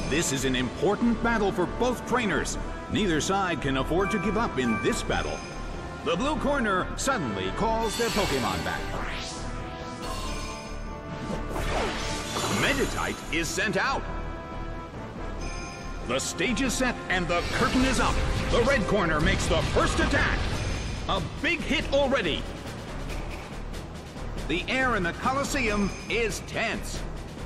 This is an important battle for both trainers. Neither side can afford to give up in this battle. The blue corner suddenly calls their Pokemon back. Meditite is sent out. The stage is set and the curtain is up. The red corner makes the first attack. A big hit already. The air in the Colosseum is tense.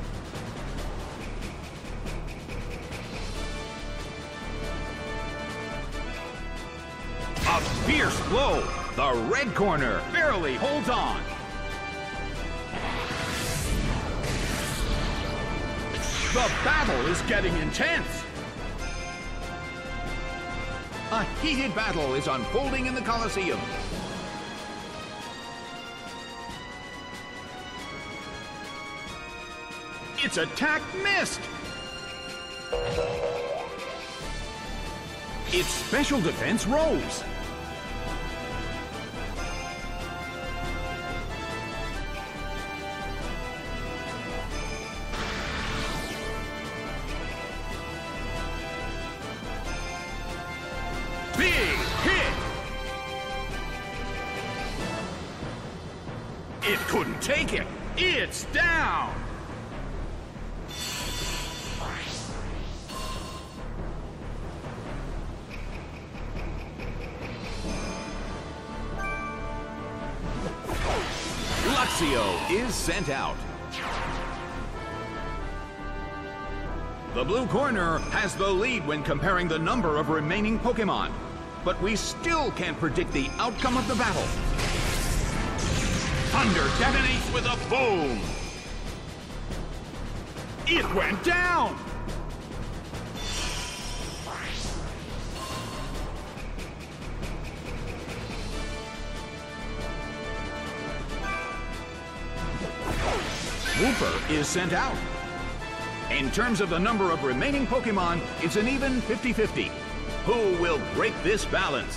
A fierce blow. The red corner barely holds on. The battle is getting intense. A heated battle is unfolding in the Colosseum. Its attack missed. Its special defense rose. Big hit! It couldn't take it. It's down. Luxio is sent out. The blue corner has the lead when comparing the number of remaining Pokemon, but we still can't predict the outcome of the battle. Thunder detonates with a boom. It went down. Wooper is sent out. In terms of the number of remaining Pokemon, it's an even 50-50. Who will break this balance?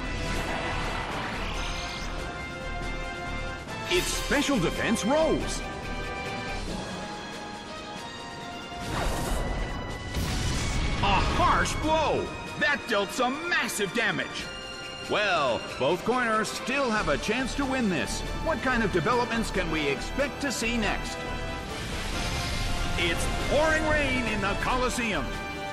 Its special defense rose. A harsh blow! That dealt some massive damage. Well, both corners still have a chance to win this. What kind of developments can we expect to see next? It's pouring rain in the Colosseum.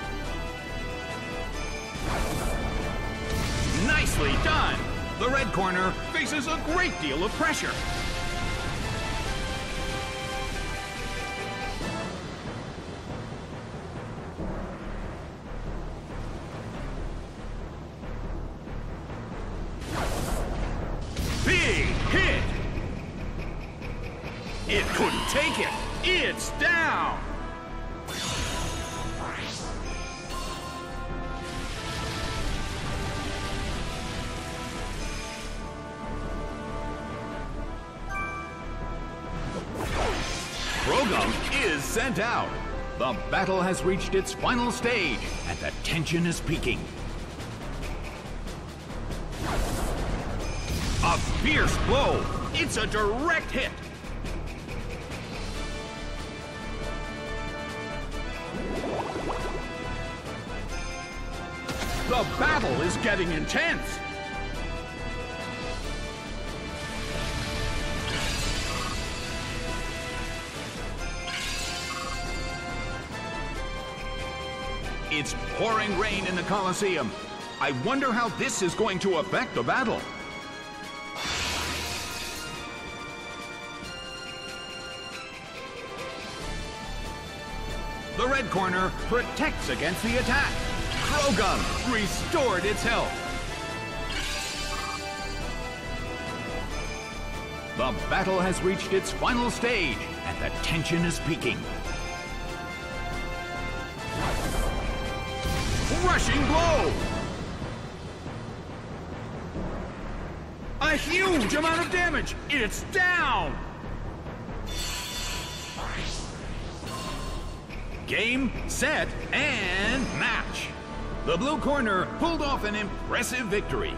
Nicely done! The red corner faces a great deal of pressure. Big hit! It couldn't take it. It's down! Croagunk is sent out. The battle has reached its final stage, and the tension is peaking. A fierce blow! It's a direct hit! The battle is getting intense! It's pouring rain in the Colosseum. I wonder how this is going to affect the battle. The red corner protects against the attack. Croagunk restored its health. The battle has reached its final stage, and the tension is peaking. Rushing blow! A huge amount of damage! It's down! Game, set, and match! The blue corner pulled off an impressive victory.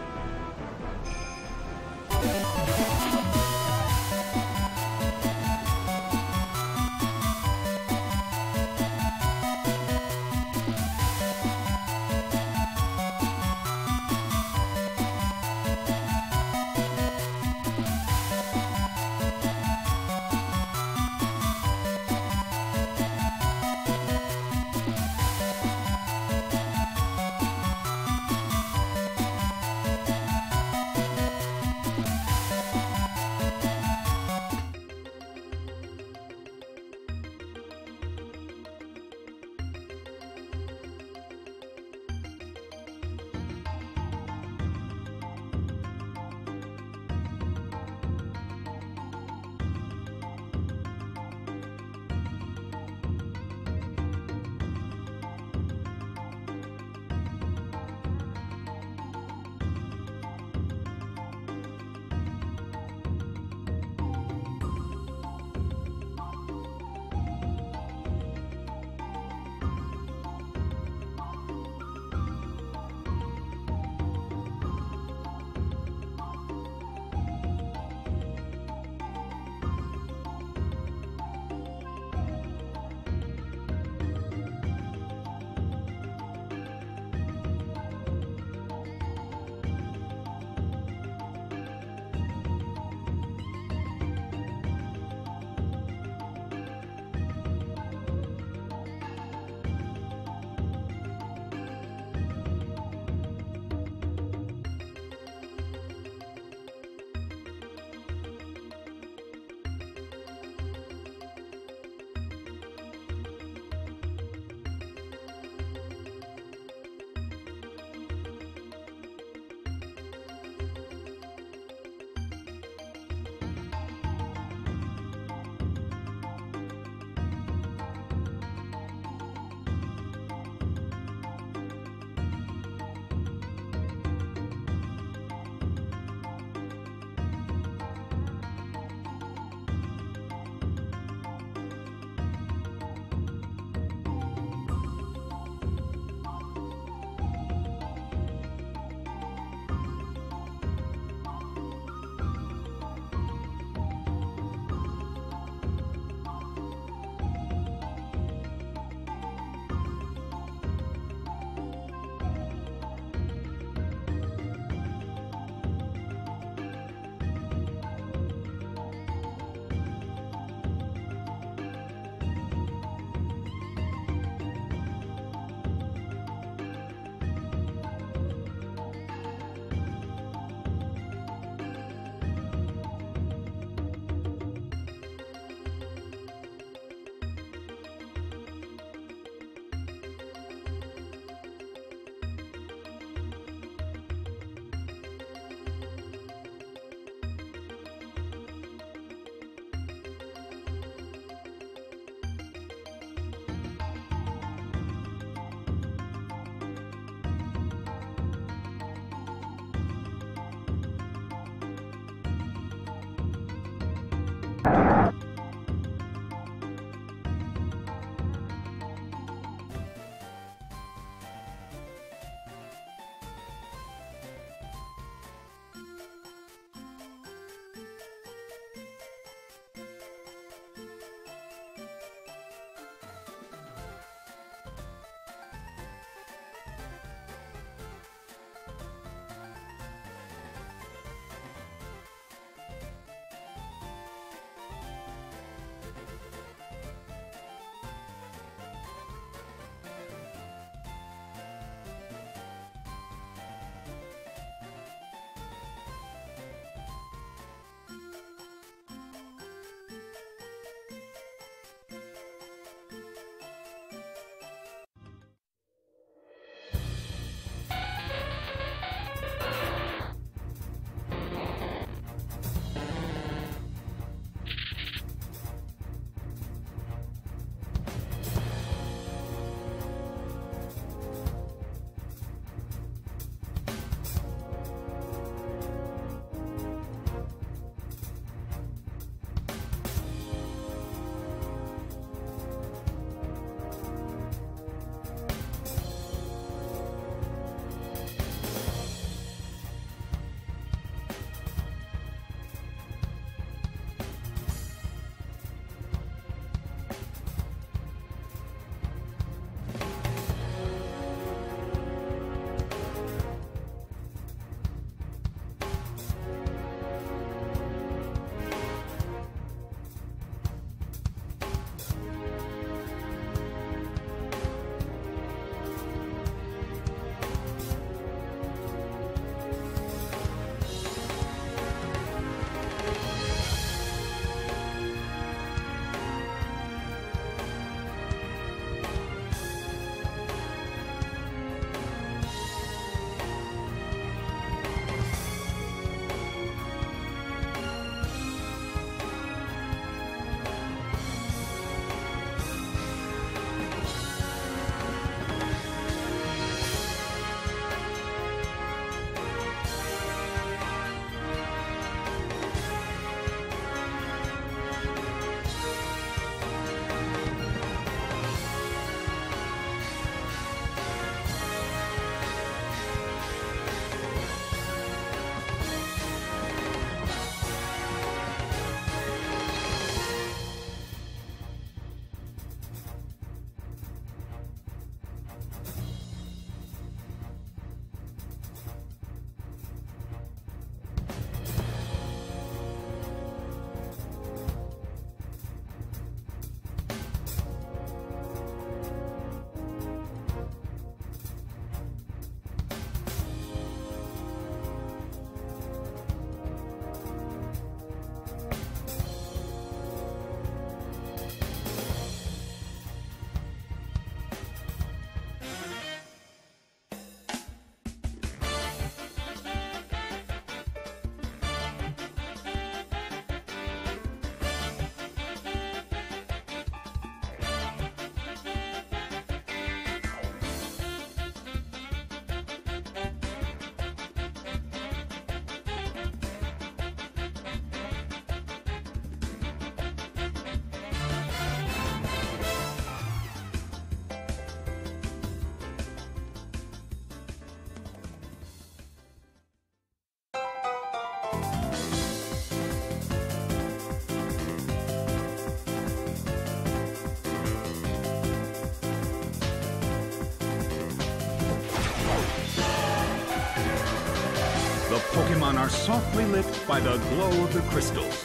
Pokemon are softly lit by the glow of the crystals.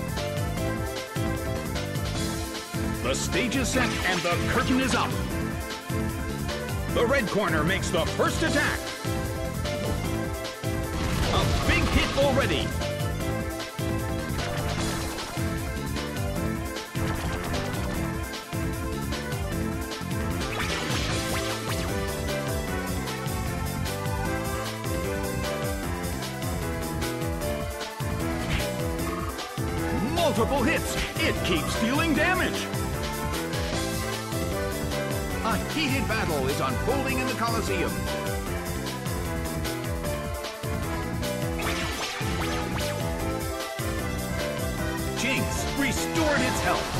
The stage is set and the curtain is up. The red corner makes the first attack. A big hit already. Multiple hits. It keeps dealing damage. A heated battle is unfolding in the Colosseum. Jinx restored its health.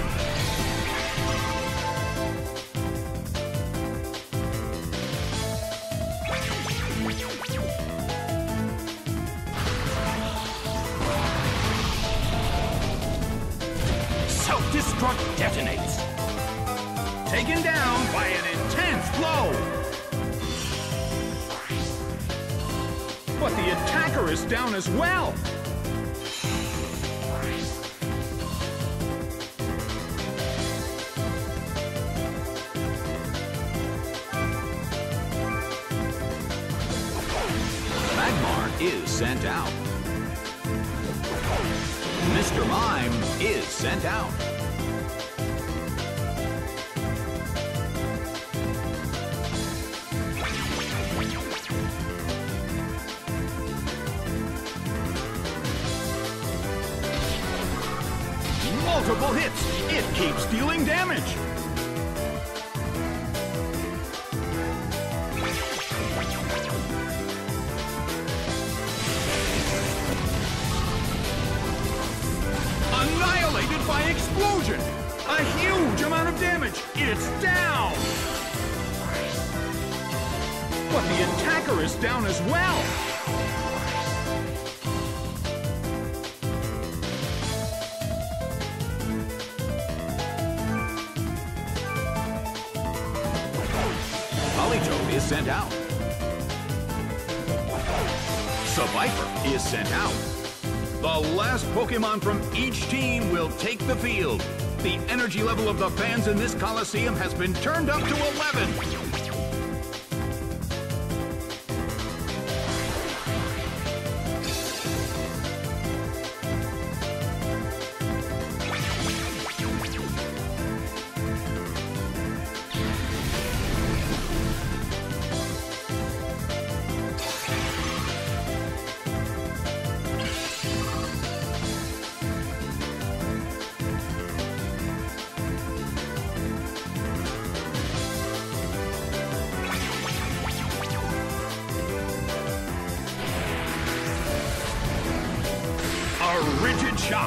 Self-destruct detonates. Taken down by an intense blow. But the attacker is down as well. Magmar is sent out. Mr. Mime is sent out. Multiple hits. It keeps dealing damage. Annihilated by explosion. A huge amount of damage. It's down. But the attacker is down as well. Politoed is sent out. Seviper is sent out. The last Pokemon from each team will take the field. The energy level of the fans in this Coliseum has been turned up to 11. A rigid shot.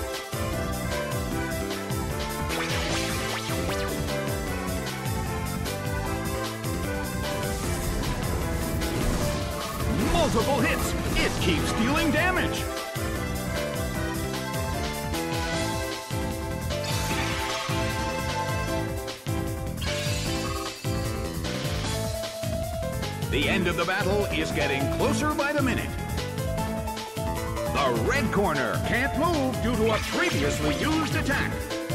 Multiple hits. It keeps dealing damage. The end of the battle is getting closer by the minute. The red corner can't move due to a previously used attack.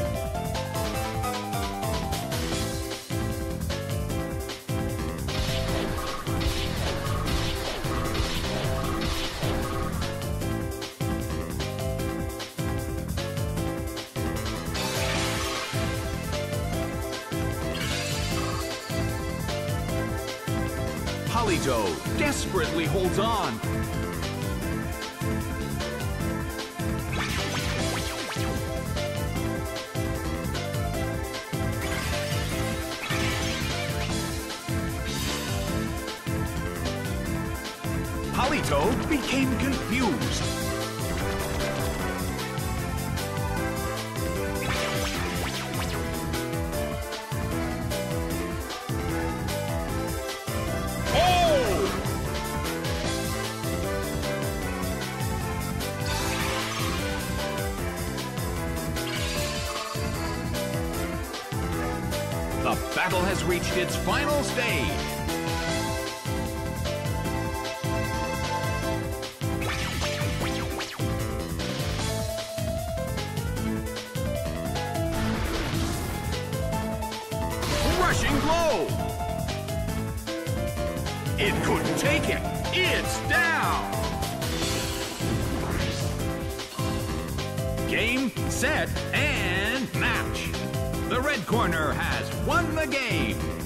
Politoed desperately holds on. Politoed became confused. The battle has reached its final stage. crushing blow. It couldn't take it. It's down. Game, set, and match. The red corner has won the game.